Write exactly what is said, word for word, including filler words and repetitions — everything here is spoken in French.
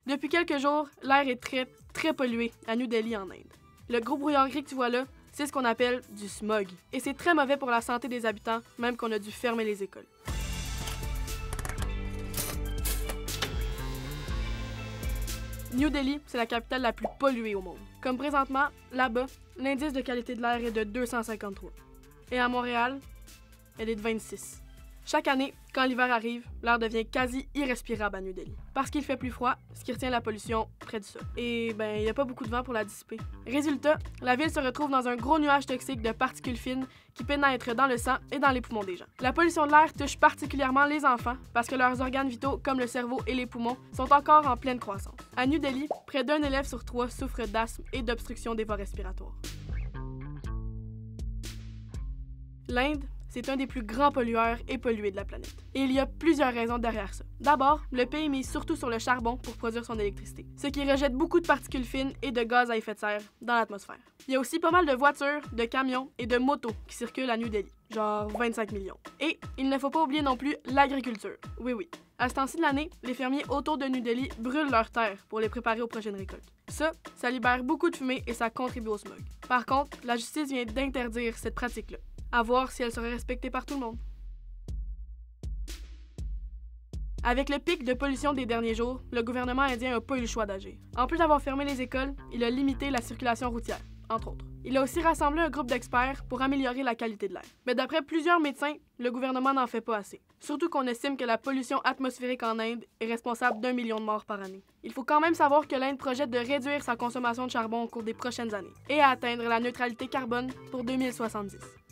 Depuis quelques jours, l'air est très, très pollué à New Delhi en Inde. Le gros brouillard gris que tu vois là, c'est ce qu'on appelle du smog. Et c'est très mauvais pour la santé des habitants, même qu'on a dû fermer les écoles. New Delhi, c'est la capitale la plus polluée au monde. Comme présentement, là-bas, l'indice de qualité de l'air est de deux cent cinquante-trois. Et à Montréal, elle est de vingt-six. Chaque année, quand l'hiver arrive, l'air devient quasi irrespirable à New Delhi. Parce qu'il fait plus froid, ce qui retient la pollution près du sol. Et ben, il n'y a pas beaucoup de vent pour la dissiper. Résultat, la ville se retrouve dans un gros nuage toxique de particules fines qui pénètrent dans le sang et dans les poumons des gens. La pollution de l'air touche particulièrement les enfants parce que leurs organes vitaux, comme le cerveau et les poumons, sont encore en pleine croissance. À New Delhi, près d'un élève sur trois souffre d'asthme et d'obstruction des voies respiratoires. L'Inde, c'est un des plus grands pollueurs et pollués de la planète. Et il y a plusieurs raisons derrière ça. D'abord, le pays mise surtout sur le charbon pour produire son électricité, ce qui rejette beaucoup de particules fines et de gaz à effet de serre dans l'atmosphère. Il y a aussi pas mal de voitures, de camions et de motos qui circulent à New Delhi, genre vingt-cinq millions. Et il ne faut pas oublier non plus l'agriculture. Oui, oui. À ce temps-ci de l'année, les fermiers autour de New Delhi brûlent leurs terres pour les préparer aux prochaines récoltes. Ça, ça libère beaucoup de fumée et ça contribue au smog. Par contre, la justice vient d'interdire cette pratique-là. À voir si elle serait respectée par tout le monde. Avec le pic de pollution des derniers jours, le gouvernement indien n'a pas eu le choix d'agir. En plus d'avoir fermé les écoles, il a limité la circulation routière, entre autres. Il a aussi rassemblé un groupe d'experts pour améliorer la qualité de l'air. Mais d'après plusieurs médecins, le gouvernement n'en fait pas assez. Surtout qu'on estime que la pollution atmosphérique en Inde est responsable d'un million de morts par année. Il faut quand même savoir que l'Inde projette de réduire sa consommation de charbon au cours des prochaines années et à atteindre la neutralité carbone pour deux mille soixante-dix.